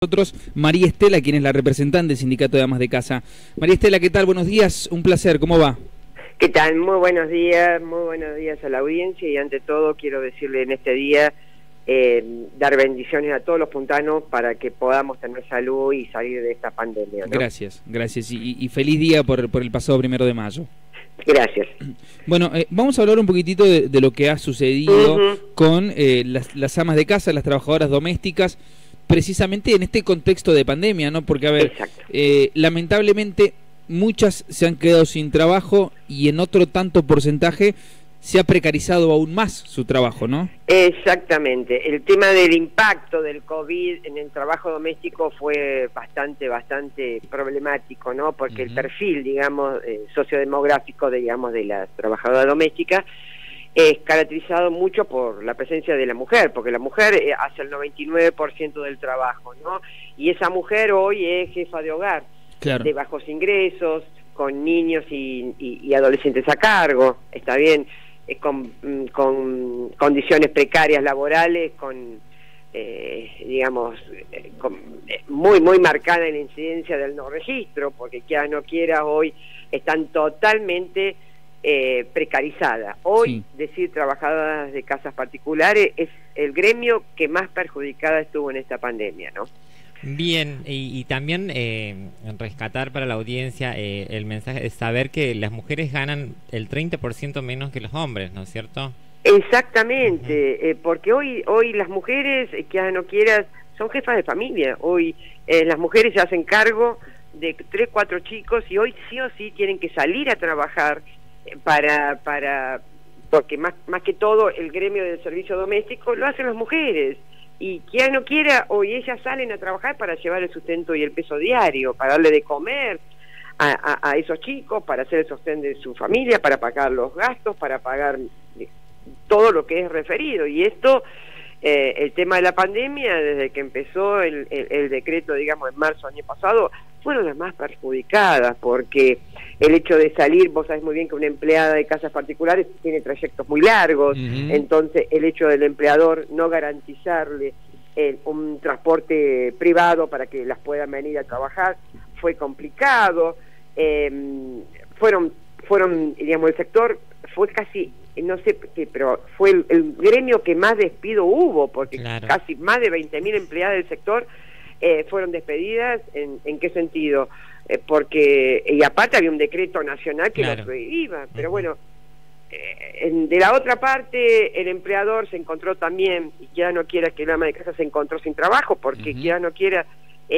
Nosotros, María Estela, quien es la representante del Sindicato de Amas de Casa. María Estela, ¿qué tal? Buenos días, un placer, ¿cómo va? ¿Qué tal? Muy buenos días a la audiencia y ante todo quiero decirle en este día, dar bendiciones a todos los puntanos para que podamos tener salud y salir de esta pandemia, ¿no? Gracias y feliz día por el pasado 1 de mayo. Gracias. Bueno, vamos a hablar un poquitito de lo que ha sucedido con las amas de casa, las trabajadoras domésticas, precisamente en este contexto de pandemia, ¿no? Porque, a ver, lamentablemente muchas se han quedado sin trabajo y en otro tanto porcentaje se ha precarizado aún más su trabajo, ¿no? Exactamente. El tema del impacto del COVID en el trabajo doméstico fue bastante problemático, ¿no? Porque el perfil, digamos, sociodemográfico, digamos, de las trabajadoras domésticas es caracterizado mucho por la presencia de la mujer, porque la mujer hace el 99% del trabajo, ¿no? Y esa mujer hoy es jefa de hogar, de bajos ingresos, con niños y adolescentes a cargo, está bien, con condiciones precarias laborales, digamos, muy marcada en la incidencia del no registro, porque quien no quiera hoy están totalmente precarizada. Hoy, decir trabajadoras de casas particulares es el gremio que más perjudicada estuvo en esta pandemia, ¿no? Bien, y también rescatar para la audiencia el mensaje de saber que las mujeres ganan el 30% menos que los hombres, ¿no es cierto? Exactamente, porque hoy las mujeres, que no quieras, son jefas de familia. Hoy las mujeres se hacen cargo de 3, 4 chicos y hoy sí o sí tienen que salir a trabajar porque más que todo el gremio del servicio doméstico lo hacen las mujeres, y quien no quiera, hoy ellas salen a trabajar para llevar el sustento y el peso diario, para darle de comer a esos chicos, para hacer el sostén de su familia, para pagar los gastos, para pagar todo lo que es referido. Y esto, el tema de la pandemia, desde que empezó el decreto, digamos, en marzo del año pasado, fueron las más perjudicadas, porque el hecho de salir, vos sabés muy bien que una empleada de casas particulares tiene trayectos muy largos, entonces el hecho del empleador no garantizarle un transporte privado para que las puedan venir a trabajar fue complicado. Fueron, digamos, el sector fue casi, no sé qué, pero fue el gremio que más despido hubo, porque casi más de 20.000 empleadas del sector fueron despedidas. ¿En qué sentido? Porque, y aparte había un decreto nacional que lo prohibía, pero bueno, de la otra parte el empleador se encontró también, y ya no quiera que el ama de casa se encontró sin trabajo, porque ya no quiera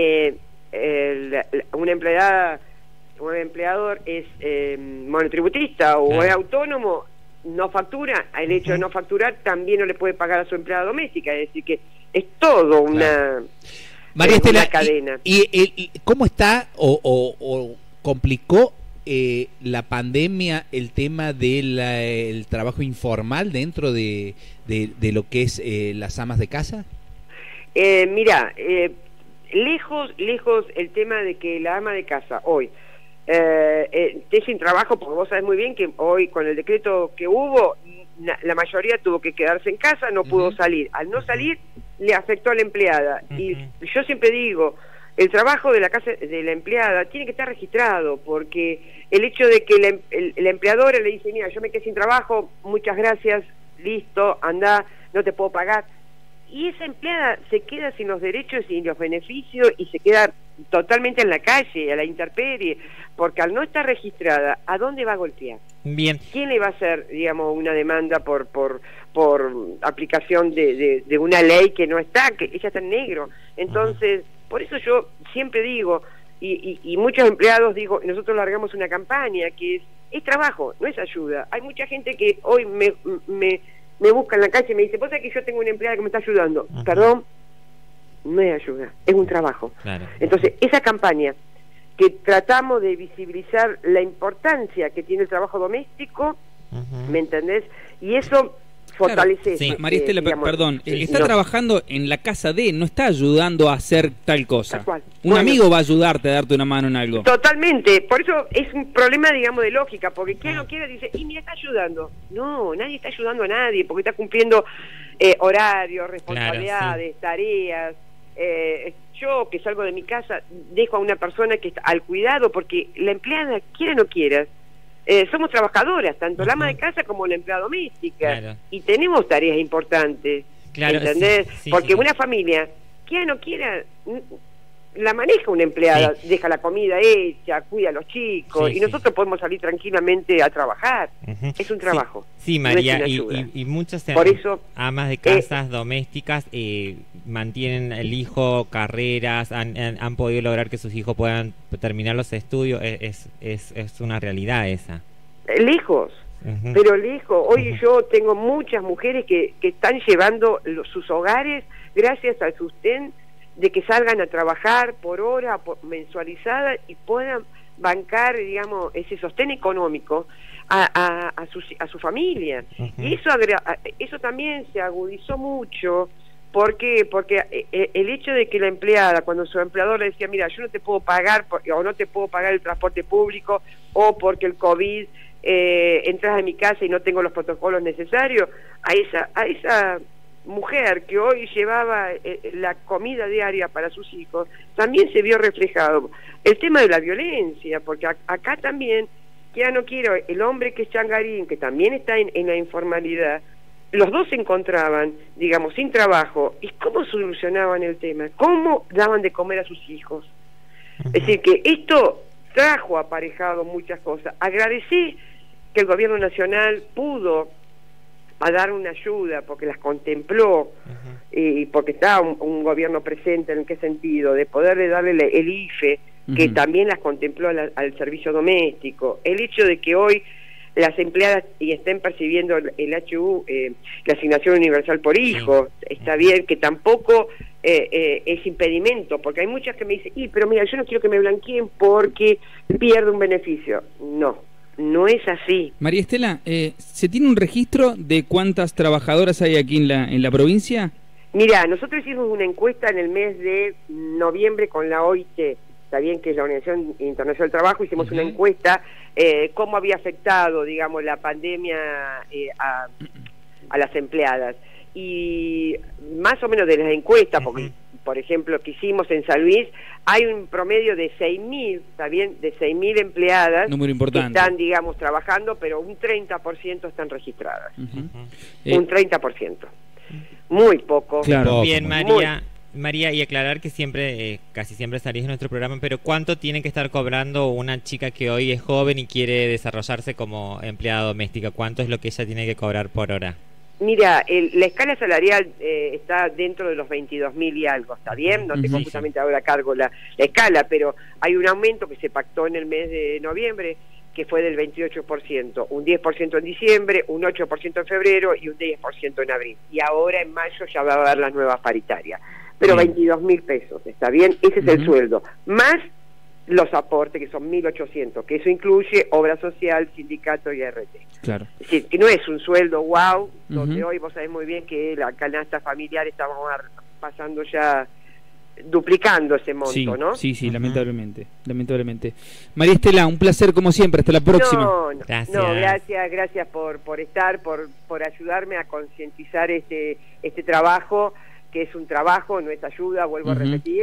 una empleada o un empleador es monotributista o es autónomo, no factura. El hecho de no facturar también no le puede pagar a su empleada doméstica, es decir que es todo una María Estela, cadena. ¿Y cómo está o complicó la pandemia el tema del trabajo informal dentro de lo que es las amas de casa? Mira, lejos el tema de que la ama de casa hoy esté sin trabajo, porque vos sabés muy bien que hoy con el decreto que hubo, la mayoría tuvo que quedarse en casa, no pudo salir. Al no salir, le afectó a la empleada. Y yo siempre digo, el trabajo de la casa de la empleada tiene que estar registrado, porque el hecho de que la empleadora le dice, mira, yo me quedé sin trabajo, muchas gracias, listo, anda, no te puedo pagar. Y esa empleada se queda sin los derechos y los beneficios y se queda totalmente en la calle, a la intemperie, porque al no estar registrada, ¿a dónde va a golpear? Bien. ¿Quién le va a hacer, digamos, una demanda por aplicación de una ley que no está, que ella está en negro? Entonces, por eso yo siempre digo, y muchos empleados digo, nosotros largamos una campaña que es trabajo, no es ayuda. Hay mucha gente que hoy me busca en la calle y me dice, vos sabés que yo tengo una empleada que me está ayudando. Perdón, no es ayuda, es un trabajo. Entonces, esa campaña que tratamos de visibilizar la importancia que tiene el trabajo doméstico, ¿me entendés? Y eso fortalece. María Estela, perdón, el que está trabajando en la casa no está ayudando a hacer tal cosa. Un amigo va a ayudarte, a darte una mano en algo. Totalmente, por eso es un problema, digamos, de lógica, porque quien no quiere dice, y mira, está ayudando. No, nadie está ayudando a nadie, porque está cumpliendo horarios, responsabilidades, tareas. yo que salgo de mi casa dejo a una persona que está al cuidado, porque la empleada, quiera o no quiera, somos trabajadoras, tanto la ama de casa como la empleada doméstica, claro. y tenemos tareas importantes, claro, ¿entendés? Sí, porque sí. una familia, quiera o no quiera, la maneja una empleada, deja la comida hecha, cuida a los chicos, y nosotros podemos salir tranquilamente a trabajar. Es un trabajo. Sí, María, no es una ayuda. y muchas Por eso, amas de casas domésticas mantienen el hijo, carreras, han podido lograr que sus hijos puedan terminar los estudios. Es una realidad esa. Lejos, pero lejos. Hoy yo tengo muchas mujeres que están llevando sus hogares gracias al sustento de que salgan a trabajar por hora, mensualizada, y puedan bancar, digamos, ese sostén económico a su familia. Y eso también se agudizó mucho, porque el hecho de que la empleada, cuando su empleador le decía, mira, yo no te puedo pagar, o no te puedo pagar el transporte público, o porque el COVID entras a mi casa y no tengo los protocolos necesarios, a esa mujer que hoy llevaba la comida diaria para sus hijos, también se vio reflejado el tema de la violencia, porque acá también, quiera no quiero, el hombre que es changarín, que también está en la informalidad, los dos se encontraban, digamos, sin trabajo, y cómo solucionaban el tema, cómo daban de comer a sus hijos. Es decir, que esto trajo aparejado muchas cosas. Agradecí que el gobierno nacional pudo a dar una ayuda, porque las contempló, y porque está un gobierno presente. ¿En qué sentido? De poderle darle el IFE, que también las contempló al servicio doméstico. El hecho de que hoy las empleadas y estén percibiendo el HU, la asignación universal por hijo, está bien, que tampoco es impedimento, porque hay muchas que me dicen, pero mira, yo no quiero que me blanqueen porque pierdo un beneficio. No es así. María Estela, ¿se tiene un registro de cuántas trabajadoras hay aquí en la provincia? Mira, nosotros hicimos una encuesta en el mes de noviembre con la OIT, está bien, que es la Organización Internacional del Trabajo. Hicimos una encuesta, cómo había afectado, digamos, la pandemia a las empleadas. Y más o menos de las encuestas, porque, por ejemplo, que hicimos en San Luis, hay un promedio de 6.000, ¿está bien?, de 6.000 empleadas. Número importante. Que están, digamos, trabajando, pero un 30% están registradas. Un 30%. Muy poco. Claro. Bien, María, y aclarar que siempre, casi siempre salís en nuestro programa, pero ¿cuánto tiene que estar cobrando una chica que hoy es joven y quiere desarrollarse como empleada doméstica? ¿Cuánto es lo que ella tiene que cobrar por hora? Mira, la escala salarial está dentro de los 22.000 y algo, ¿está bien? No tengo justamente ahora a cargo la escala, pero hay un aumento que se pactó en el mes de noviembre, que fue del 28%, un 10% en diciembre, un 8% en febrero y un 10% en abril. Y ahora en mayo ya va a haber las nuevas paritarias. Pero 22.000 pesos, ¿está bien? Ese es el sueldo, más los aportes, que son 1.800, que eso incluye obra social, sindicato y RT. Claro. Es decir, que no es un sueldo wow, donde hoy vos sabés muy bien que la canasta familiar estamos pasando ya, duplicando ese monto, ¿no? Sí, lamentablemente. María Estela, un placer como siempre, hasta la próxima. Gracias por estar, por ayudarme a concientizar este trabajo, que es un trabajo, no es ayuda, vuelvo a repetir,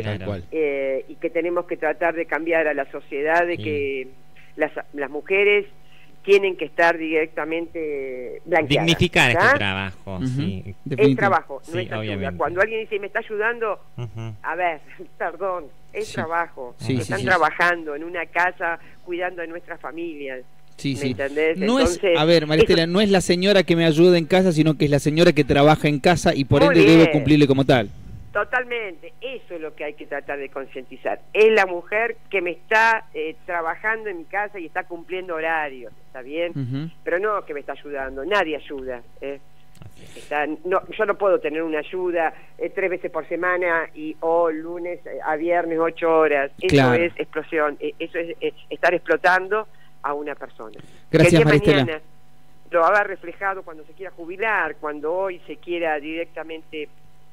y que tenemos que tratar de cambiar a la sociedad, de que las mujeres tienen que estar directamente blanqueadas. Dignificar este trabajo. Es trabajo, no es ayuda. Obviamente. Cuando alguien dice, me está ayudando, a ver, perdón, es trabajo. Están trabajando en una casa, cuidando a nuestras familias. ¿Me entendés? No Entonces, a ver, María Estela, no es la señora que me ayuda en casa, sino que es la señora que trabaja en casa y por ende debe cumplirle como tal. Totalmente, eso es lo que hay que tratar de concientizar. Es la mujer que me está trabajando en mi casa y está cumpliendo horarios, ¿está bien? Pero no que me está ayudando, nadie ayuda. Yo no puedo tener una ayuda 3 veces por semana o lunes a viernes 8 horas. Eso es explosión, eso es estar explotando a una persona. Gracias, que María Estela. Mañana lo haga reflejado cuando se quiera jubilar, cuando hoy se quiera directamente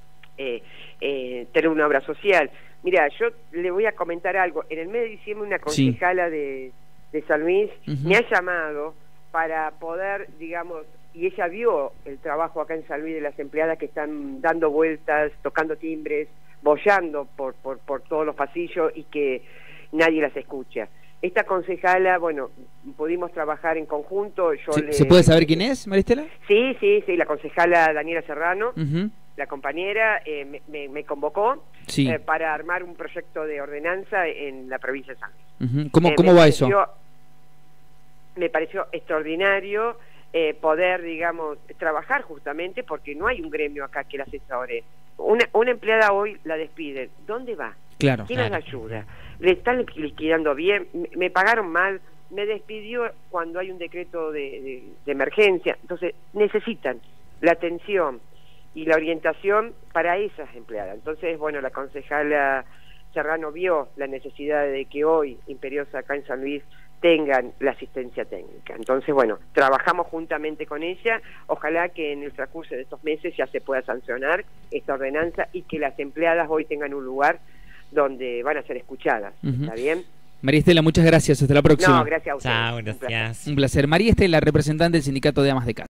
tener una obra social. Mira, yo le voy a comentar algo. En el mes de diciembre una concejala de San Luis me ha llamado para poder, digamos, y ella vio el trabajo acá en San Luis de las empleadas que están dando vueltas, tocando timbres, boyando por todos los pasillos y que nadie las escucha. Esta concejala, bueno, pudimos trabajar en conjunto. ¿Se puede saber quién es, Maristela? Sí, la concejala Daniela Serrano, la compañera, me convocó para armar un proyecto de ordenanza en la provincia de San Luis. ¿Cómo va eso? Me pareció extraordinario poder, digamos, trabajar justamente porque no hay un gremio acá que la asesore. Una empleada hoy la despiden. ¿Dónde va? Claro. ¿Quién la ayuda? Le están liquidando bien, me pagaron mal, me despidió cuando hay un decreto de emergencia. Entonces necesitan la atención y la orientación para esas empleadas. Entonces, bueno, la concejala Serrano vio la necesidad de que hoy Imperiosa acá en San Luis tengan la asistencia técnica. Entonces, bueno, trabajamos juntamente con ella. Ojalá que en el transcurso de estos meses ya se pueda sancionar esta ordenanza y que las empleadas hoy tengan un lugar donde van a ser escuchadas. ¿Está bien? María Estela, muchas gracias. Hasta la próxima. No, gracias a ustedes. Chao, gracias. Un placer. María Estela, representante del Sindicato de Amas de Casa.